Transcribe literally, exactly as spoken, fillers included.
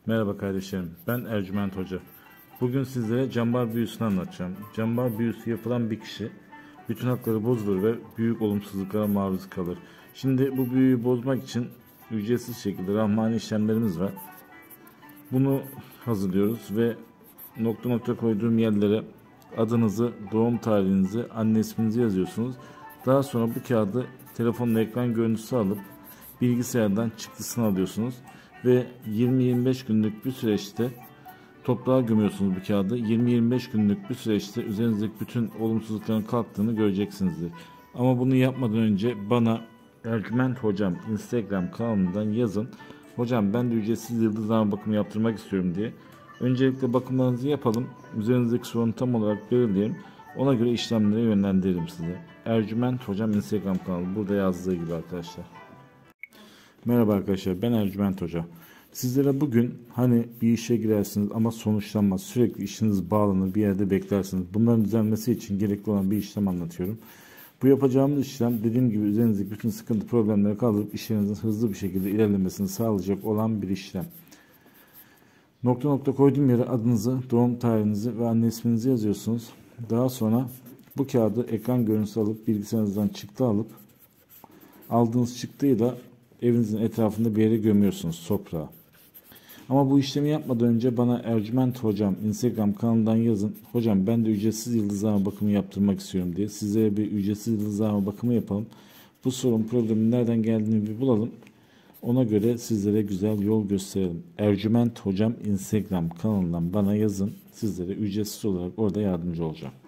Merhaba kardeşlerim, ben Ercüment Hoca. Bugün sizlere cambar büyüsünü anlatacağım. Cambar büyüsü yapılan bir kişi bütün hakları bozulur ve büyük olumsuzluklara maruz kalır. Şimdi bu büyüyü bozmak için ücretsiz şekilde rahmani işlemlerimiz var. Bunu hazırlıyoruz ve nokta nokta koyduğum yerlere adınızı, doğum tarihinizi, anne isminizi yazıyorsunuz. Daha sonra bu kağıdı telefonla ekran görüntüsü alıp bilgisayardan çıktısını alıyorsunuz ve yirmi yirmi beş günlük bir süreçte toprağa gömüyorsunuz bu kağıdı. yirmi yirmi beş günlük bir süreçte üzerinizdeki bütün olumsuzlukların kalktığını göreceksinizdir. Ama bunu yapmadan önce bana Ercüment Hocam Instagram kanalından yazın. Hocam ben de ücretsiz yıldızlama bakımı yaptırmak istiyorum diye. Öncelikle bakımlarınızı yapalım. Üzerinizdeki sorunu tam olarak belirleyelim. Ona göre işlemlere yönlendirelim size. Ercüment Hocam Instagram kanalı burada yazdığı gibi arkadaşlar. Merhaba arkadaşlar, ben Ercüment Hoca. Sizlere bugün hani bir işe girersiniz ama sonuçlanmaz, sürekli işiniz bağlanır, bir yerde beklersiniz. Bunların düzelmesi için gerekli olan bir işlem anlatıyorum. Bu yapacağımız işlem dediğim gibi üzerinizdeki bütün sıkıntı problemleri kaldırıp işlerinizin hızlı bir şekilde ilerlemesini sağlayacak olan bir işlem. Nokta nokta koyduğum yere adınızı, doğum tarihinizi ve anne isminizi yazıyorsunuz. Daha sonra bu kağıdı ekran görüntüsü alıp bilgisayarınızdan çıktı alıp aldığınız çıktıyla evinizin etrafında bir yere gömüyorsunuz toprağa. Ama bu işlemi yapmadan önce bana Ercüment Hocam Instagram kanalından yazın. Hocam ben de ücretsiz yıldızlama bakımı yaptırmak istiyorum diye. Sizlere bir ücretsiz yıldızlama bakımı yapalım. Bu sorun problemin nereden geldiğini bir bulalım. Ona göre sizlere güzel yol gösterelim. Ercüment Hocam Instagram kanalından bana yazın. Sizlere ücretsiz olarak orada yardımcı olacağım.